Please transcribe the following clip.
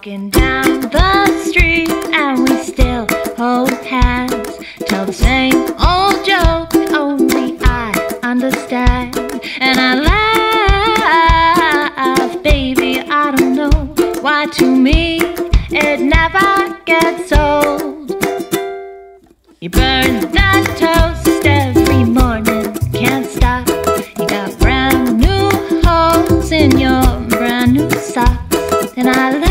walking down the street and we still hold hands. Tell the same old joke, only I understand. And I laugh, baby, I don't know why to me it never gets old. You burn that toast every morning, can't stop. You got brand new holes in your brand new socks. And I